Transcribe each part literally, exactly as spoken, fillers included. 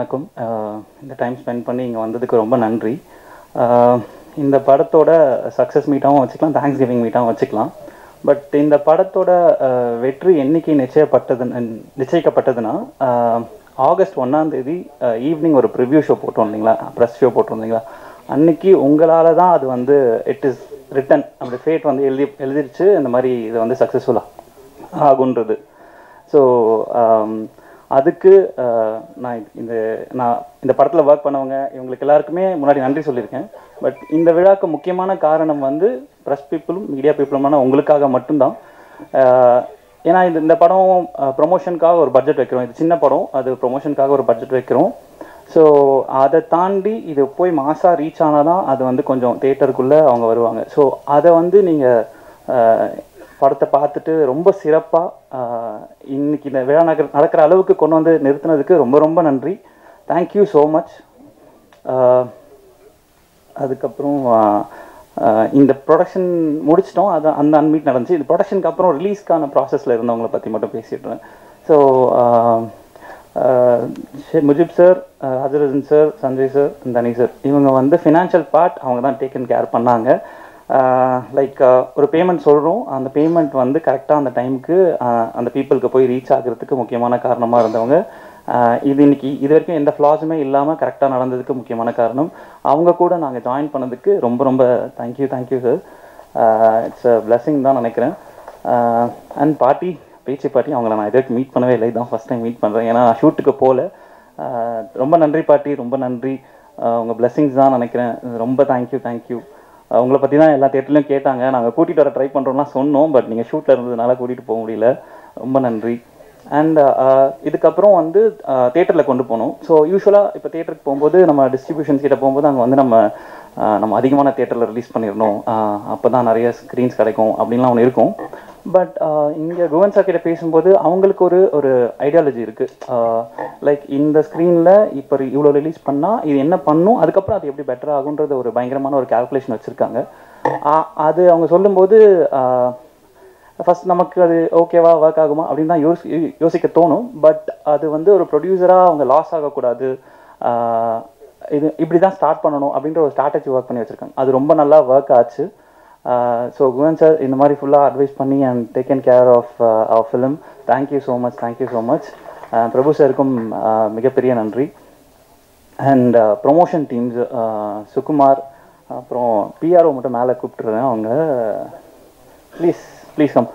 வணக்கம். இந்த time spend பண்ணி இங்கே வந்ததுக்கு ரொம்ப நன்றி. இந்த படத்தோட சக்ஸஸ் மீட்டாகவும் வச்சுக்கலாம், தேங்க்ஸ் கிவிங் மீட்டாகவும் வச்சுக்கலாம். பட் இந்த படத்தோட வெற்றி என்னைக்கு நிச்சயப்பட்டது நிச்சயிக்கப்பட்டதுன்னா ஆகஸ்ட் ஒன்றாம் தேதி ஈவினிங் ஒரு ப்ரிவ்யூ ஷோ போட்டோம் இல்லைங்களா, ப்ரெஸ் ஷோ போட்டோம் இல்லைங்களா, அன்னைக்கு உங்களால் தான் அது வந்து இட் இஸ் ரிட்டன், அப்படி ஃபேட் வந்து எழுதி எழுதிருச்சு இந்த மாதிரி இது வந்து சக்ஸஸ்ஃபுல்லாக ஆகுன்றது. ஸோ அதுக்கு நான் இந்த நான் இந்த படத்தில் ஒர்க் பண்ணவங்க இவங்களுக்கு எல்லாருக்குமே முன்னாடி நன்றி சொல்லியிருக்கேன். பட் இந்த விழாவுக்கு முக்கியமான காரணம் வந்து ப்ரெஸ் பீப்புளும் மீடியா பீப்புளுமான உங்களுக்காக மட்டும்தான். ஏன்னா இது இந்த படம் ப்ரொமோஷனுக்காக ஒரு பட்ஜெட் வைக்கிறோம், இது சின்ன படம், அது ப்ரொமோஷனுக்காக ஒரு பட்ஜெட் வைக்கிறோம். ஸோ அதை தாண்டி இது போய் மாசாக ரீச் ஆனால் தான் அது வந்து கொஞ்சம் தேட்டருக்குள்ளே அவங்க வருவாங்க. ஸோ அதை வந்து நீங்கள் படத்தை பார்த்துட்டு ரொம்ப சிறப்பாக இன்னைக்கு இந்த விழா நகர் நடக்கிற அளவுக்கு கொண்டு வந்து நிறுத்தினதுக்கு ரொம்ப ரொம்ப நன்றி. Thank you so much. அதுக்கப்புறம் இந்த ப்ரொடக்ஷன் முடிச்சிட்டோம், அது அந்த அன்மீட் நடந்துச்சு. இந்த ப்ரொடக்ஷனுக்கு அப்புறம் ரிலீஸ்க்கான ப்ராசஸில் இருந்தவங்களை பற்றி மட்டும் பேசிட்டுருவேன். So Mujib sir, Hazarathan sir, Sanjay sir, Thani sir, இவங்க வந்து ஃபினான்ஷியல் பார்ட் அவங்க தான் டேக்கன் கேர் பண்ணாங்க. லைக் ஒரு பேமெண்ட் சொல்கிறோம், அந்த பேமெண்ட் வந்து கரெக்டாக அந்த டைமுக்கு அந்த பீப்புளுக்கு போய் ரீச் ஆகிறதுக்கு முக்கியமான காரணமாக இருந்தவங்க. இது இன்னைக்கு இது வரைக்கும் எந்த ஃப்ளாஸுமே இல்லாமல் கரெக்டாக நடந்ததுக்கு முக்கியமான காரணம் அவங்க. கூட நாங்கள் ஜாயின் பண்ணதுக்கு ரொம்ப ரொம்ப thank you thank you sir. It's a blessing தான் நினைக்கிறேன். அண்ட் பாட்டி, பேச்சு பாட்டி, அவங்கள நான் இது வரைக்கும் மீட் பண்ணவே இல்லை, இதுதான் ஃபஸ்ட் டைம் மீட் பண்ணுறேன். ஏன்னா ஷூட்டுக்கு போகல. ரொம்ப நன்றி பாட்டி, ரொம்ப நன்றி. உங்கள் பிளெஸிங்ஸ் தான் நினைக்கிறேன். ரொம்ப தேங்க்யூ தேங்க்யூ. உங்களை பற்றி தான் எல்லா தேட்டர்லையும் கேட்டாங்க, நாங்கள் கூட்டிகிட்டு வர ட்ரை பண்ணுறோம்லாம் சொன்னோம். பட் நீங்கள் ஷூட்டில் இருந்ததுனால கூட்டிகிட்டு போக முடியல. ரொம்ப நன்றி. அண்ட் இதுக்கப்புறம் வந்து தேட்டரில் கொண்டு போகணும். ஸோ யூஸ்வலாக இப்போ தேட்டருக்கு போகும்போது நம்ம டிஸ்ட்ரிபியூஷன்ஸ் கிட்ட போகும்போது அங்கே வந்து நம்ம நம்ம அதிகமான தேட்டரில் ரிலீஸ் பண்ணிடணும், அப்போ தான் நிறைய ஸ்க்ரீன்ஸ் கிடைக்கும் அப்படின்லாம் ஒன்று இருக்கும். பட் இங்கே குவன் சார் கிட்ட பேசும்போது அவங்களுக்கு ஒரு ஒரு ஐடியாலஜி இருக்குது. லைக் இந்த ஸ்க்ரீனில் இப்போ இவ்வளோ ரிலீஸ் பண்ணால் இது என்ன பண்ணும், அதுக்கப்புறம் அது எப்படி பெட்டர் ஆகுன்றது ஒரு பயங்கரமான ஒரு கால்குலேஷன் வச்சுருக்காங்க. அது அவங்க சொல்லும்போது ஃபஸ்ட் நமக்கு அது ஓகேவா ஒர்க் ஆகுமா அப்படின்னு தான் யோசி யோசிக்க தோணும். பட் அது வந்து ஒரு ப்ரொடியூசராக அவங்க லாஸ் ஆகக்கூடாது, இது இப்படி தான் ஸ்டார்ட் பண்ணணும் அப்படின்ற ஒரு ஸ்ட்ராட்டஜி ஒர்க் பண்ணி வச்சுருக்காங்க. அது ரொம்ப நல்லா ஒர்க் ஆச்சு. ஸோ குவன் சார் இந்த மாதிரி ஃபுல்லாக அட்வைஸ் பண்ணி and taken care of our film. Thank you so much, thank you so much. Prabhu சாருக்கும் மிகப்பெரிய நன்றி. அண்ட் ப்ரொமோஷன் டீம்ஸ், சுகுமார், அப்புறம் பிஆர்ஓ மட்டும் மேலே கூப்பிட்டுருவேன், அவங்க please please come,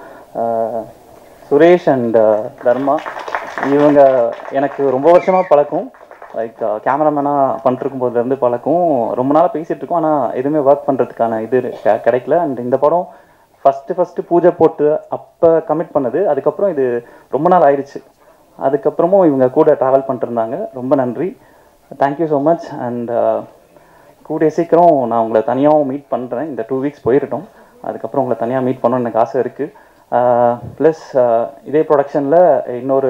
Suresh and Dharma, இவங்க எனக்கு ரொம்ப வருஷமாக பழக்கம். லைக் கேமராமேனாக பண்ணிருக்கும் போதுலேருந்து பழக்கம், ரொம்ப நாளாக பேசிகிட்டு இருக்கோம். ஆனால் எதுவுமே ஒர்க் பண்ணுறதுக்கான இது கிடைக்கல. அண்ட் இந்த படம் ஃபஸ்ட்டு ஃபஸ்ட்டு பூஜை போட்டு அப்போ கமிட் பண்ணது, அதுக்கப்புறம் இது ரொம்ப நாள் ஆயிடுச்சு. அதுக்கப்புறமும் இவங்க கூட ட்ராவல் பண்ணிட்டுருந்தாங்க. ரொம்ப நன்றி, தேங்க்யூ ஸோ மச். அண்ட் கூடிய சீக்கிரம் நான் உங்களை தனியாகவும் மீட் பண்ணுறேன். இந்த டூ வீக்ஸ் போயிட்டோம், அதுக்கப்புறம் உங்களை தனியாக மீட் பண்ணணும்னு எனக்கு ஆசை இருக்குது. ப்ளஸ் இதே ப்ரொடக்ஷனில் இன்னொரு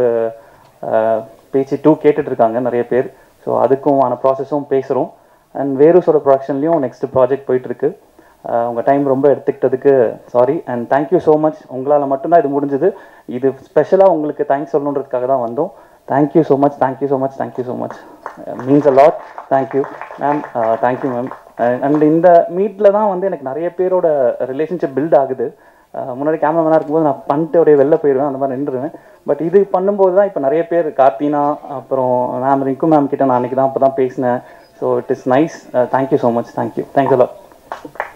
பேச்சு டூ கேட்டுட்ருக்காங்க நிறைய பேர். ஸோ அதுக்கும் ஆன ப்ராசஸும் பேசுகிறோம். அண்ட் வேறுஸோட ப்ரொடக்ஷன்லேயும் நெக்ஸ்ட் ப்ராஜெக்ட் போயிட்டுருக்கு. உங்கள் டைம் ரொம்ப எடுத்துக்கிட்டதுக்கு sorry and thank you so much. உங்களால் மட்டும்தான் இது முடிஞ்சது. இது ஸ்பெஷலாக உங்களுக்கு தேங்க்ஸ் சொல்லணுன்றதுக்காக தான் வந்தோம். Thank you so much, thank you so much, thank you so much. Means a lot. Thank you ma'am, thank you ma'am. And இந்த மீட்டில் தான் வந்து எனக்கு நிறைய பேரோட ரிலேஷன்ஷிப் பில்ட் ஆகுது. முன்னாடி கேமராமேனாக இருக்கும்போது நான் பண்ணிட்டு அப்படியே வெளில போயிடுவேன், அந்த மாதிரி நின்றுவேன். பட் இது பண்ணும்போது தான் இப்போ நிறைய பேர், கார்த்தினா, அப்புறம் மேம் ரிங்கு மேம் கிட்ட நான் அன்றைக்கி தான் அப்போ தான் பேசினேன். So it is nice. Thank you so much, thank you, thanks a lot.